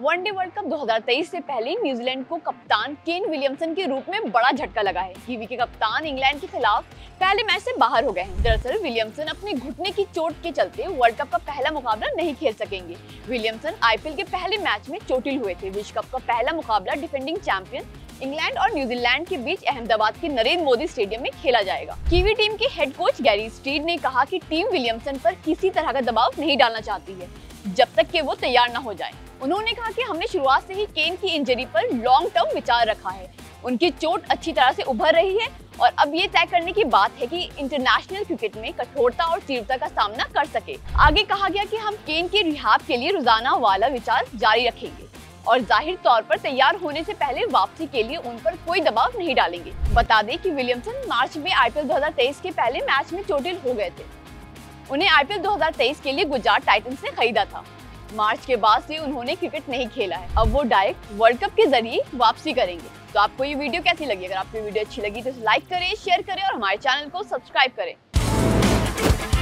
One day world cup 2023 से पहले New Zealand को कप्तान केन विलियमसन के रूप में बड़ा झटका लगा है। कीवी के कप्तान इंग्लैंड के खिलाफ पहले मैच से बाहर हो गए हैं। दरअसल विलियमसन अपने घुटने की चोट के चलते वर्ल्ड कप का पहला मुकाबला नहीं खेल सकेंगे। विलियमसन आईपीएल के पहले मैच में चोटिल हुए थे। विश्व कप का पहला मुकाबला डिफेंडिंग चैंपियन इंग्लैंड और न्यूजीलैंड के बीच अहमदाबाद के नरेंद्र मोदी स्टेडियम में खेला जाएगा। कीवी टीम के हेड कोच गैरी स्ट्रीड ने कहा कि टीम विलियमसन पर किसी तरह का दबाव नहीं डालना चाहती है जब तक कि वो तैयार न हो जाए। उन्होंने कहा कि हमने शुरुआत से ही केन की इंजरी पर लॉन्ग टर्म विचार रखा है। उनकी चोट अच्छी तरह से उभर रही है और अब ये तय करने की बात है कि इंटरनेशनल क्रिकेट में कठोरता और तीव्रता का सामना कर सके। आगे कहा गया कि हम केन के रिहाब के लिए रोजाना वाला विचार जारी रखेंगे और जाहिर तौर पर तैयार होने से पहले वापसी के लिए उन पर कोई दबाव नहीं डालेंगे। बता दें कि विलियमसन मार्च में आईपीएल 2023 के पहले मैच में चोटिल हो गए थे। उन्हें आईपीएल 2023 के लिए गुजरात टाइटंस ने खरीदा था। मार्च के बाद से उन्होंने क्रिकेट नहीं खेला है। अब वो डायरेक्ट वर्ल्ड कप के जरिए वापसी करेंगे। तो आपको ये वीडियो कैसी लगी? अगर आपको वीडियो अच्छी लगी तो लाइक करें, शेयर करें और हमारे चैनल को सब्सक्राइब करें।